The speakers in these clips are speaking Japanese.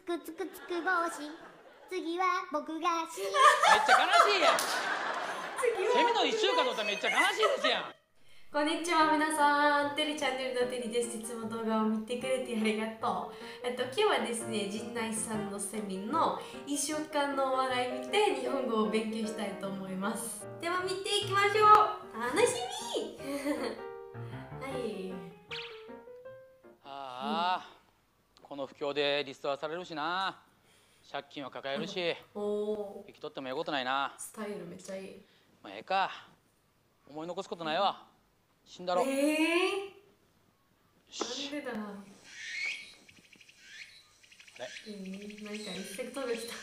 つくつくつく帽子、次は僕が死ぬ。 めっちゃ悲しいやん。セミの1週間とったらめっちゃ悲しいですやん。 こんにちは皆さん、テリチャンネルのテリです。いつも動画を見てくれてありがとう。今日はですね、陣内さんのセミの1週間のお笑い見て日本語を勉強したいと思います。では見ていきましょう。楽しみはい。 ああ、この不況でリストラされるしな。借金は抱えるし、生きとってもええことないな。 スタイルめっちゃいい。 まあええか、思い残すことないわ。死んだろ。 なんでだな。なんかエフェクトが来た。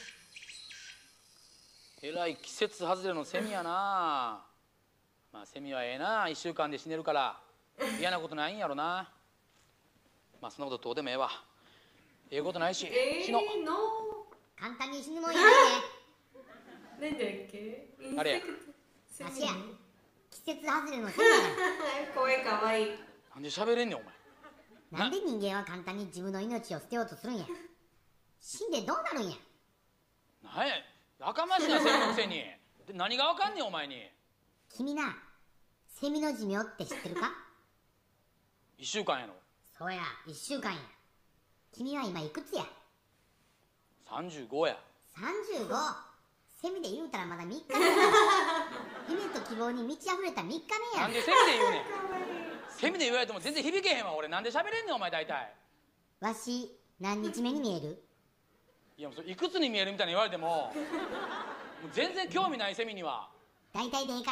えらい季節外れのセミやな。まあセミはええな、1週間で死ねるから嫌なことないんやろな。まあそんなことどうでもええわ。ええことないし、死のう。 簡単に死ぬもんやないなんだっけ？ あれや。 わしや。季節外れのセミやから。 声かわいい。 なんで喋れんねんお前。 なんで人間は簡単に自分の命を捨てようとするんや。死んでどうなるんや。 なんや、やかましいなセミのくせに。で何がわかんねんお前に。 君な、セミの寿命って知ってるか 1週間やろ。 そうや、1週間や。君は今いくつや 35や。 35。セミで言うたらまだ3日目や。夢と希望に満ち溢れた3日目や。 なんでセミで言うねん。セミで言われても全然響けへんわ俺。なんで喋れんねんお前大体。 わし、何日目に見える？ いやもうそれいくつに見えるみたいに言われてももう全然興味ないセミには。 大体でいいから。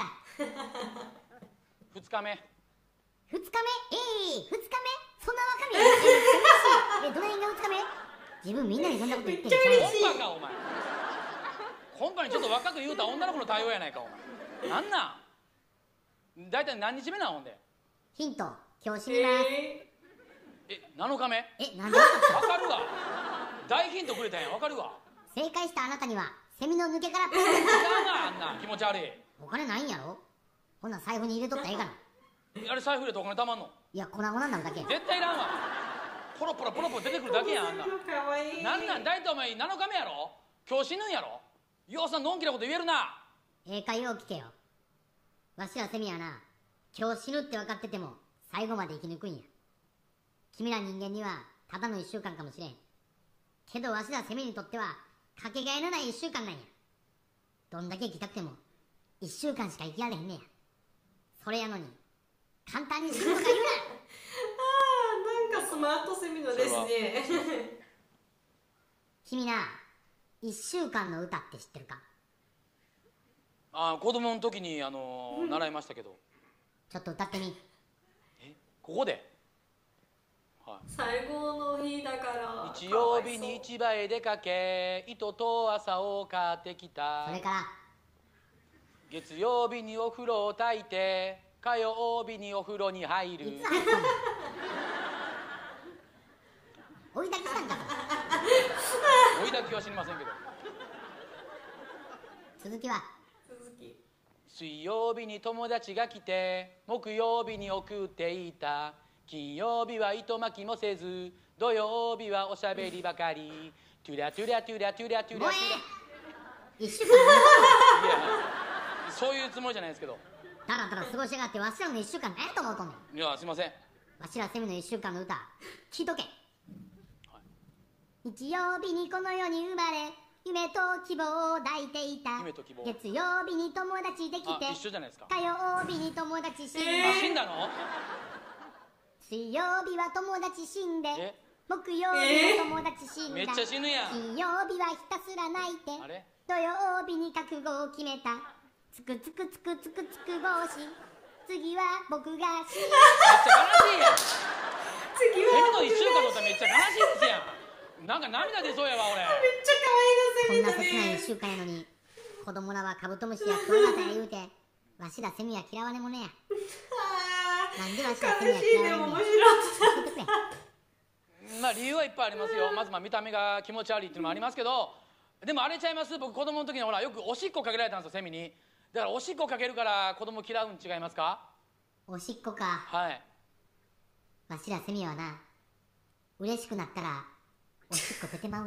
2日目。 2日目？2日目？そんな若めや。どの辺が2日目？自分みんなにそんなこと言ってんじゃん。 コンパかお前。コンパにちょっと若く言うた女の子の対応やないかお前。なんなん大体何日目なんほんで。 ヒント、今日死にます。 7日目。 なんでわかるわ。大ヒントくれたんや。わかるわ。 正解したあなたにはセミの抜け殻プレゼント。違うなあんな気持ち悪い。 お金ないんやろ。ほな財布に入れとったらええかな。 あれ財布入れてお金たまんの？ いや、粉々になるだけ。 絶対いらんわ。ポロポロポロポロ出てくるだけやんあんな。なんなん大体お前7日目やろ。今日死ぬんやろ。ようさんのんきなこと言えるな。 よう聞けよ。わしはセミやな。今日死ぬって分かってても最後まで生き抜くんや。君ら人間にはただの1週間かもしれんけど、わしらセミにとってはかけがえのない1週間なんや。どんだけ生きたくても1週間しか生きられへんねや。それやのに簡単に死ぬとか言うな。なんかスマートセミのですね。 君な、1週間の歌って知ってるか？ 子供の時に習いましたけど。 ちょっと歌ってみ。 ここで、 はい、最後の日だから日曜日に市場へ出かけ糸と麻を買ってきた。 それから月曜日にお風呂を炊いて火曜日にお風呂に入る。 いつ入ったの？追い炊きしたんか。 追い炊きは知りませんけど。 続きは？ 水曜日に友達が来て木曜日に送っていた。金曜日は糸巻きもせず土曜日はおしゃべりばかり。トゥラトゥラトゥラトゥラトゥラトゥラ。 1週間いや、 そういうつもりじゃないですけど。 たらたら過ごしやがってわしらの1週間何やと思うとんねん。 いやすいません。 わしらセミの1週間の歌聞いとけ、日曜日にこの世に生まれ夢と希望を抱いていた。月曜日に友達できて一緒じゃないですか。 火曜日に友達死んで、 死んだの？ 水曜日は友達死んで木曜日に友達死んだ。 めっちゃ死ぬやん。 金曜日はひたすら泣いて土曜日に覚悟を決めた。つくつくつくつくつく帽子、次は僕が死ぬ。 めっちゃ悲しいやん。セミの1週間とったらめっちゃ悲しいですやん。なんか涙出そうやわ俺。 こんな切ない1週間やのに子供らはカブトムシやクワガタや言うてわしらセミは嫌われ者や。なんでわしらセミは嫌われんねん。 まあ理由はいっぱいありますよ。まず見た目が気持ち悪いっていうのもありますけど、でもあれちゃいます。僕子供の時にほらよくおしっこかけられたんですよセミに。だからおしっこかけるから子供嫌うん違いますか？ おしっこか。 はい。 わしらセミはな、嬉しくなったらおしっこ出てまうんや。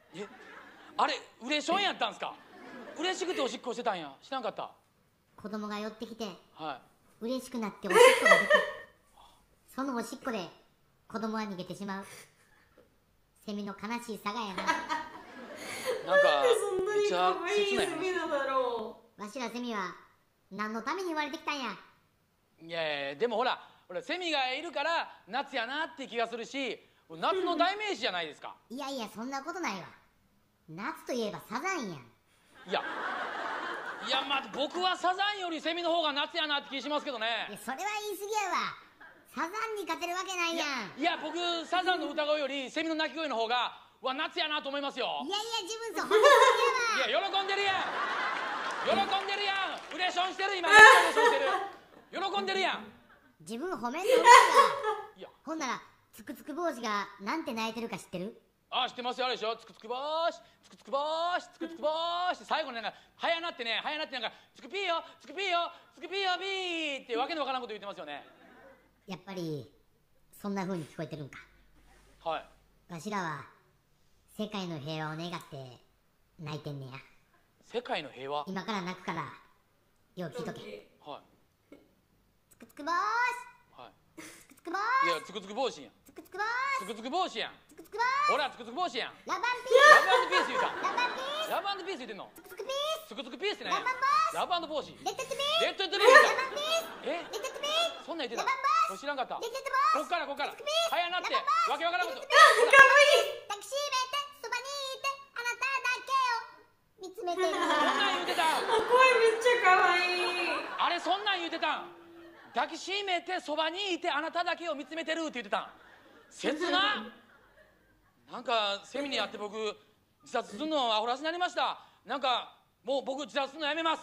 え、あれウレションやったんすか？嬉しくておしっこしてたんや。知らんかった。 子供が寄ってきては嬉しくなっておしっこが出て、そのおしっこで子供は逃げてしまう。セミの悲しいさがやな。 い。なんかそんなにめっちゃ可愛い切ないセミなんだろわしらセミは何のために生まれてきたんや。 いやいや、でもほらセミがいるから夏やなって気がするし、夏の代名詞じゃないですか。 いやいや、そんなことないわ。夏といえばサザンやん。 いやまあ僕はサザンよりセミの方が夏やなって気しますけどいや、 ね。 それは言い過ぎやわ。サザンに勝てるわけないやん。 いや僕サザンの歌声よりセミの鳴き声の方が夏やなと思いますよ。 いやいや、自分そう褒めすぎやわ。 いや喜んでるやん、喜んでるやん、ウレションしてる、今めっちゃウレションしてる、喜んでるやん。 自分褒めんのうまいわ。 いやほんならつくつく帽子がなんて泣いてるか知ってる？ 知ってますよ。あれでしょ、つくつくぼーしつくつくぼーしつくつくぼーし、最後になんか早なってなんかつくぴーよつくぴーよつくぴーよビーってわけのわからんこと言ってますよね。 やっぱりそんな風に聞こえてるんか。 はい。 わしらは世界の平和を願って泣いてんねや。 世界の平和。 今から泣くからよう聞いとけ。 はつくつくぼーいはしつくつくぼーしい。いやつくつく帽子やん、 つくつくぼーしつくつく帽子やん、 つくつくぼーしほらつくつく帽子やん。 ラバンピラブピース言うた。 ースラバンピースラブピース言ってんの。 つくつくピースつくつくピースってね。 ラバンラブ帽子。 レッドトゥビーレッドトゥビー言うた。 ラバンピースえ、 レッドトゥビーそんなん言ってた。 ラバンバースこれ知らんかった。 レッドトゥこっから早なってラバンバースわけわからんこと。 う。かわいい。 抱きしめてそばにいてあなただけを見つめてる。 そんなん言うてたん。 声めっちゃ可愛い。 あれそんなん言うてたん。抱きしめてそばにいてあなただけを見つめてるって言ってたん。切な。なんかセミに会って僕自殺するのアホらしになりました。なんかもう僕自殺するのやめます。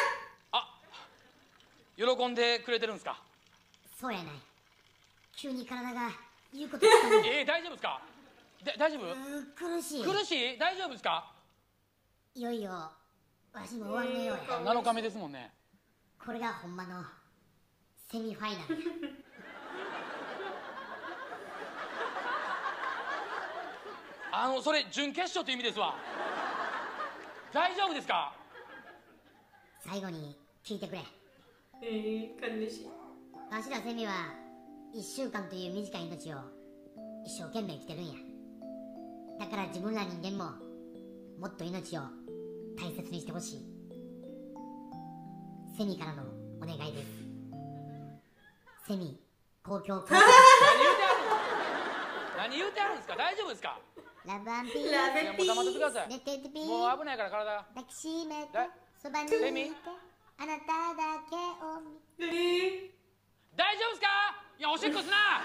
喜んでくれてるんですか？ そうやない。急に体が言うこと聞かない。 大丈夫ですか？大丈夫？ 苦しい。 苦しい？大丈夫ですか？ いよいよわしも終わりのようや。 7日目ですもんね。 これがほんまのセミファイナルや。 それ準決勝という意味ですわ。大丈夫ですか？ 最後に聞いてくれ。 悲しい。 わしらセミは1週間という短い命を一生懸命生きてるんや。だから自分ら人間ももっと命を大切にしてほしい。セミからのお願いです。セミ公共交通何言うてあるんですか？大丈夫ですか？ ラブアンピーラいやもう黙っててください。 レテテピーもう危ないから体が。 抱きしめてだそばにいセミてあなただけを見大丈夫ですか？いやおしっこすな。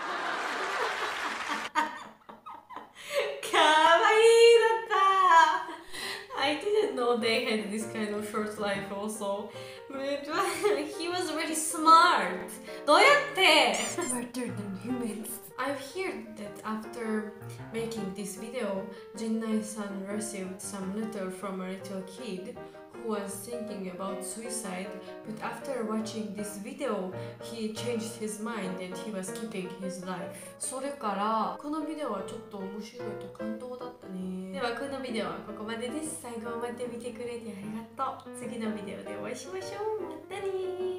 かわいいだった。I didn't know they had this kind of short life also. But he was really smart. どうやって smarter than humans? I've heard that after making this video, Jinnai-san received some letter from a little kid who was thinking about suicide, but after watching this video, he changed his mind and he was keeping his life. それからこのビデオはちょっと面白いと感動だったね。ではこのビデオはここまでです。最後まで見てくれてありがとう。次のビデオでお会いしましょう。またねー。